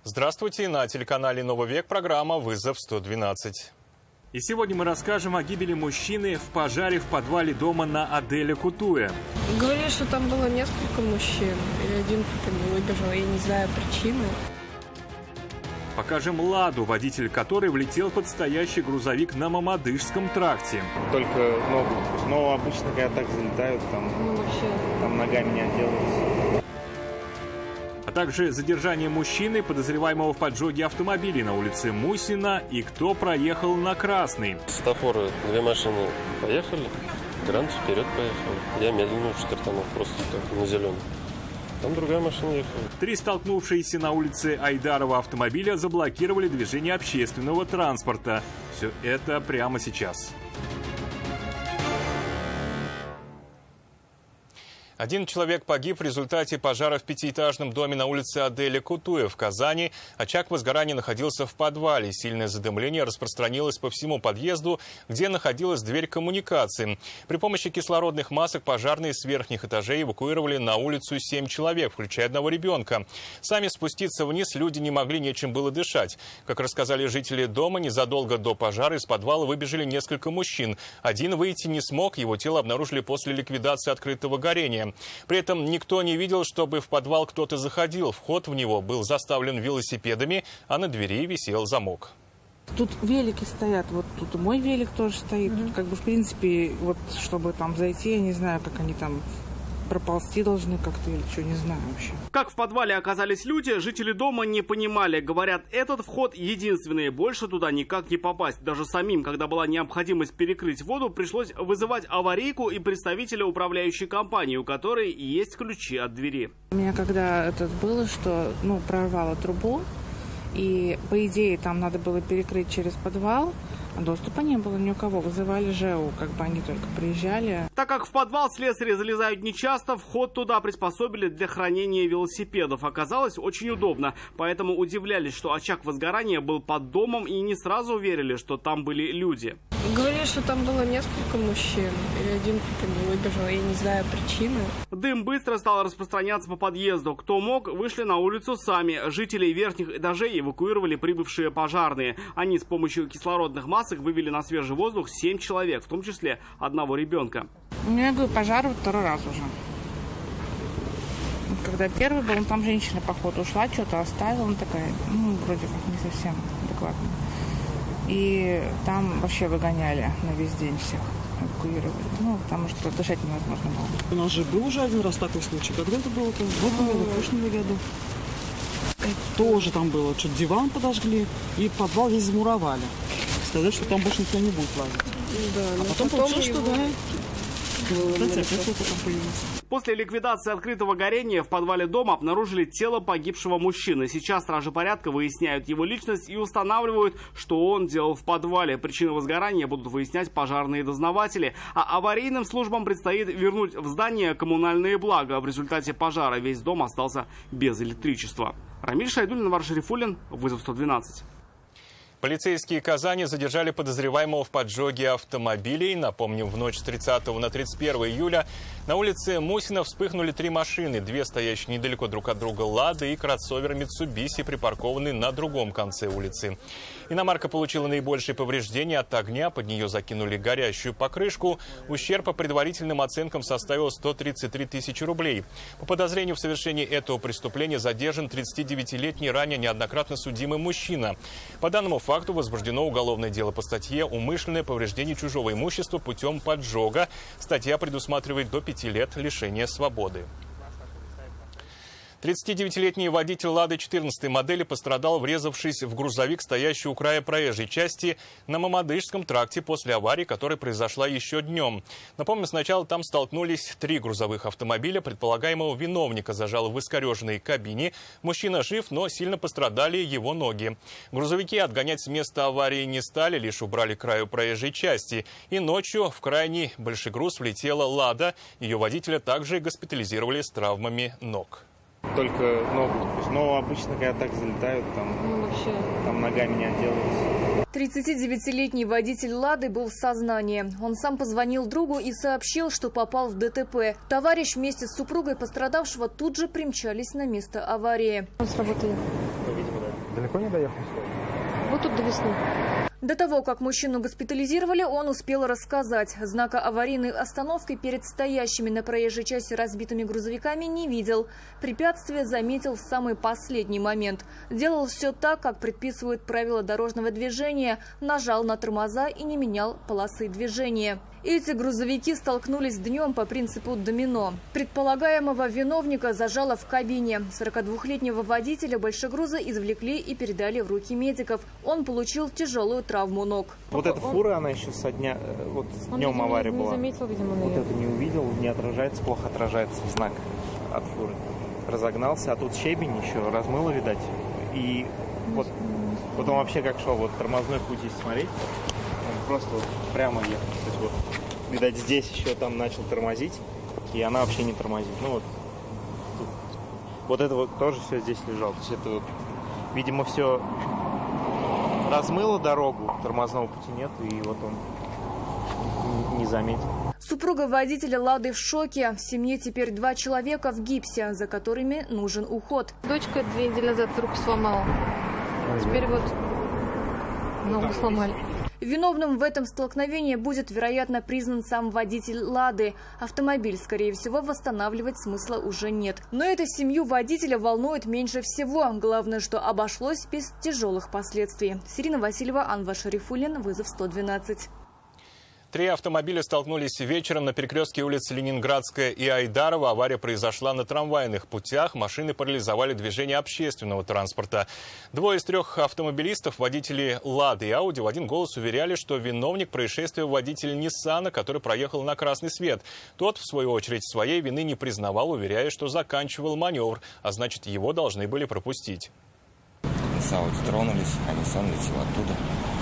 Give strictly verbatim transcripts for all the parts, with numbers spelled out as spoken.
Здравствуйте, на телеканале «Новый век» программа «Вызов сто двенадцать». И сегодня мы расскажем о гибели мужчины в пожаре в подвале дома на Аделя Кутуя. Говорили, что там было несколько мужчин, и один как бы выбежал, я не знаю причины. Покажем «Ладу», водитель которой влетел под стоящий грузовик на Мамадышском тракте. Только ногу. Но обычно, когда так залетают, там, Ну, вообще... там ногами не отделаются. А также задержание мужчины, подозреваемого в поджоге автомобиля на улице Мусина, и кто проехал на красный. Светофоры, две машины поехали, Грант вперед поехал. Я медленно стартанул, просто так, на зеленый. Там другая машина ехала. Три столкнувшиеся на улице Айдарова автомобиля заблокировали движение общественного транспорта. Все это прямо сейчас. Один человек погиб в результате пожара в пятиэтажном доме на улице Аделя Кутуя в Казани. Очаг возгорания находился в подвале. Сильное задымление распространилось по всему подъезду, где находилась дверь коммуникации. При помощи кислородных масок пожарные с верхних этажей эвакуировали на улицу семь человек, включая одного ребенка. Сами спуститься вниз люди не могли, нечем было дышать. Как рассказали жители дома, незадолго до пожара из подвала выбежали несколько мужчин. Один выйти не смог, его тело обнаружили после ликвидации открытого горения. При этом никто не видел, чтобы в подвал кто-то заходил. Вход в него был заставлен велосипедами, а на двери висел замок. Тут велики стоят, вот тут и мой велик тоже стоит. Mm-hmm. Тут как бы в принципе, вот чтобы там зайти, я не знаю, как они там проползти должны как-то или что, не знаю вообще. Как в подвале оказались люди, жители дома не понимали. Говорят, этот вход единственный, больше туда никак не попасть. Даже самим, когда была необходимость перекрыть воду, пришлось вызывать аварийку и представителя управляющей компании, у которой есть ключи от двери. У меня когда это было, что ну прорвало трубу, и по идее там надо было перекрыть через подвал, а доступа не было ни у кого. Вызывали ЖЭУ, как бы они только приезжали. Так как в подвал слесари залезают нечасто, вход туда приспособили для хранения велосипедов. Оказалось очень удобно, поэтому удивлялись, что очаг возгорания был под домом, и не сразу верили, что там были люди. Говорили, что там было несколько мужчин, и один как бы выбежал, я не знаю причины. Дым быстро стал распространяться по подъезду. Кто мог, вышли на улицу сами. Жителей верхних этажей эвакуировали прибывшие пожарные. Они с помощью кислородных масок вывели на свежий воздух семь человек, в том числе одного ребенка. У меня, говорю, пожар второй раз уже. Когда первый был, там женщина, походу, ушла, что-то оставила, она такая, ну, вроде как не совсем адекватная. И там вообще выгоняли на весь день всех, эвакуировали. Ну, потому что дышать невозможно было. У нас же был уже один раз такой случай. Когда это было? В прошлом году. Тоже там было, что диван подожгли и подвал весь замуровали. Сказать, что там больше никто не будет лазить. Да, а потом, потом получилось, его... что да. После ликвидации открытого горения в подвале дома обнаружили тело погибшего мужчины. Сейчас стражи порядка выясняют его личность и устанавливают, что он делал в подвале. Причины возгорания будут выяснять пожарные дознаватели. А аварийным службам предстоит вернуть в здание коммунальные блага. В результате пожара весь дом остался без электричества. Рамиль Шайдуллин, Анвар Шарифуллин, Вызов сто двенадцать. Полицейские Казани задержали подозреваемого в поджоге автомобилей. Напомним, в ночь с тридцатого на тридцать первое июля на улице Мусина вспыхнули три машины. Две стоящие недалеко друг от друга «Лада» и кроссовер «Митсубиси», припаркованные на другом конце улицы. Иномарка получила наибольшие повреждения от огня. Под нее закинули горящую покрышку. Ущерб по предварительным оценкам составил сто тридцать три тысячи рублей. По подозрению в совершении этого преступления задержан тридцатидевятилетний ранее неоднократно судимый мужчина. По данному факту факту возбуждено уголовное дело по статье «Умышленное повреждение чужого имущества путем поджога». Статья предусматривает до пяти лет лишения свободы. тридцатидевятилетний водитель «Лады» четырнадцатой модели пострадал, врезавшись в грузовик, стоящий у края проезжей части на Мамадышском тракте после аварии, которая произошла еще днем. Напомню, сначала там столкнулись три грузовых автомобиля. Предполагаемого виновника зажало в искореженной кабине. Мужчина жив, но сильно пострадали его ноги. Грузовики отгонять с места аварии не стали, лишь убрали к краю проезжей части. И ночью в крайний большегруз влетела «Лада». Ее водителя также госпитализировали с травмами ног. Только ногу. Но обычно, когда так залетают, там, ну, вообще... там ногами не отделаются. тридцатидевятилетний водитель «Лады» был в сознании. Он сам позвонил другу и сообщил, что попал в ДТП. Товарищ вместе с супругой пострадавшего тут же примчались на место аварии. Он с работы ехал. Видимо, да. Далеко не доехал? Вот тут до весны. До того, как мужчину госпитализировали, он успел рассказать. Знака аварийной остановки перед стоящими на проезжей части разбитыми грузовиками не видел. Препятствие заметил в самый последний момент. Делал все так, как предписывают правила дорожного движения. Нажал на тормоза и не менял полосы движения. Эти грузовики столкнулись днем по принципу домино. Предполагаемого виновника зажало в кабине. сорокадвухлетнего водителя большегруза извлекли и передали в руки медиков. Он получил тяжелую травму ног. Вот эта фура, она еще со дня, вот Он, днем видимо, авария не была. заметил, видимо, Вот ее. это не увидел, не отражается, плохо отражается знак от фуры. Разогнался, а тут щебень еще, размыло, видать. И вот, вот он вообще как шел, вот тормозной путь, если смотреть, он просто вот прямо ехал. То есть вот, видать, здесь еще там начал тормозить, и она вообще не тормозит. Ну вот, тут, вот это вот тоже все здесь лежало. То есть это вот, видимо, все размыло дорогу, тормозного пути нет, и вот он не заметил. Супруга водителя «Лады» в шоке. В семье теперь два человека в гипсе, за которыми нужен уход. Дочка две недели назад руку сломала. Теперь вот ногу сломали. Виновным в этом столкновении будет, вероятно, признан сам водитель «Лады». Автомобиль, скорее всего, восстанавливать смысла уже нет. Но эту семью водителя волнует меньше всего. Главное, что обошлось без тяжелых последствий. Сирина Васильева, Анвар Шарифуллин, вызов сто двенадцать. Три автомобиля столкнулись вечером на перекрестке улиц Ленинградская и Айдарова. Авария произошла на трамвайных путях. Машины парализовали движение общественного транспорта. Двое из трех автомобилистов, водители «Лады» и «Ауди», в один голос уверяли, что виновник происшествия водитель «Ниссана», который проехал на красный свет. Тот, в свою очередь, своей вины не признавал, уверяя, что заканчивал маневр, а значит, его должны были пропустить. Мы с «Ауди» тронулись, а «Ниссан» летел оттуда.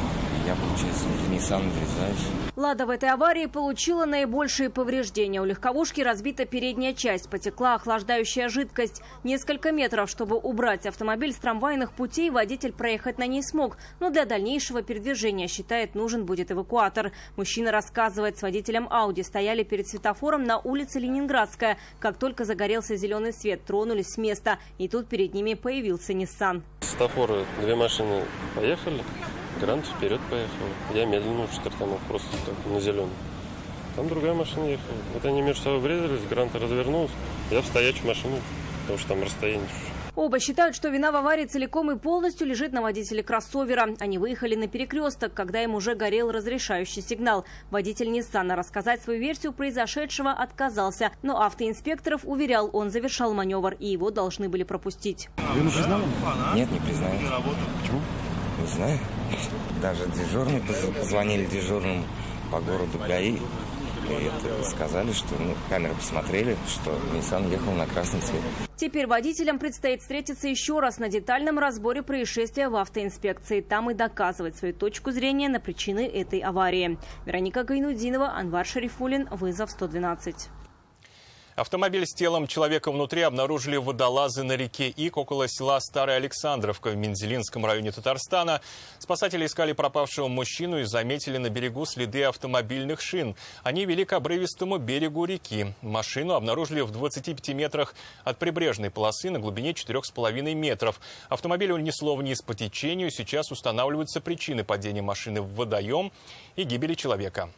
Я, получается, в «Ниссан» врезаюсь. «Лада» в этой аварии получила наибольшие повреждения. У легковушки разбита передняя часть, потекла охлаждающая жидкость. Несколько метров, чтобы убрать автомобиль с трамвайных путей, водитель проехать на ней смог. Но для дальнейшего передвижения, считает, нужен будет эвакуатор. Мужчина рассказывает, с водителем «Ауди» стояли перед светофором на улице Ленинградская. Как только загорелся зеленый свет, тронулись с места. И тут перед ними появился «Ниссан». Светофоры, две машины поехали. Грант вперед поехал. Я медленно стартанул, просто так, на зеленый. Там другая машина ехала. Вот они между собой врезались, Грант развернулся. Я в стоячую машину, потому что там расстояние. Оба считают, что вина в аварии целиком и полностью лежит на водителе кроссовера. Они выехали на перекресток, когда им уже горел разрешающий сигнал. Водитель «Ниссана» рассказать свою версию произошедшего отказался. Но автоинспекторов уверял, он завершал маневр, и его должны были пропустить. Вину признали? Нет, не признали. Почему? Не знаю. Даже дежурные позвонили дежурным по городу ГАИ. И это сказали, что ну, камеры посмотрели, что «Ниссан» ехал на красный цвет. Теперь водителям предстоит встретиться еще раз на детальном разборе происшествия в автоинспекции. Там и доказывать свою точку зрения на причины этой аварии. Вероника Гайнудинова, Анвар Шарифуллин, вызов сто двенадцать. Автомобиль с телом человека внутри обнаружили водолазы на реке Ик около села Старая Александровка в Мензелинском районе Татарстана. Спасатели искали пропавшего мужчину и заметили на берегу следы автомобильных шин. Они вели к обрывистому берегу реки. Машину обнаружили в двадцати пяти метрах от прибрежной полосы на глубине четырёх с половиной метров. Автомобиль унесло вниз по течению. Сейчас устанавливаются причины падения машины в водоем и гибели человека.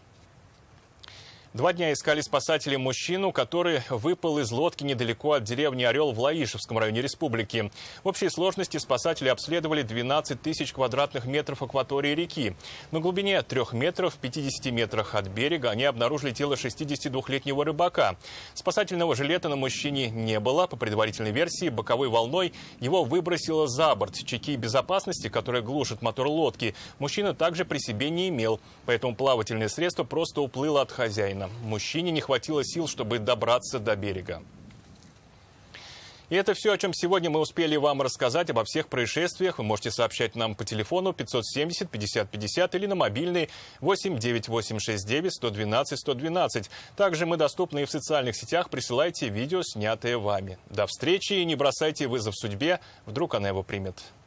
Два дня искали спасатели мужчину, который выпал из лодки недалеко от деревни Орел в Лаишевском районе республики. В общей сложности спасатели обследовали двенадцать тысяч квадратных метров акватории реки. На глубине трех метров, в пятидесяти метрах от берега они обнаружили тело шестидесятидвухлетнего рыбака. Спасательного жилета на мужчине не было. По предварительной версии, боковой волной его выбросило за борт. Чеки безопасности, которые глушат мотор лодки, мужчина также при себе не имел. Поэтому плавательное средство просто уплыло от хозяина. Мужчине не хватило сил, чтобы добраться до берега. И это все, о чем сегодня мы успели вам рассказать. Обо всех происшествиях вы можете сообщать нам по телефону пятьсот семьдесят пятьдесят пятьдесят или на мобильный восемь девять восемь шесть девять сто двенадцать сто двенадцать. Также мы доступны и в социальных сетях. Присылайте видео, снятые вами. До встречи и не бросайте вызов судьбе. Вдруг она его примет.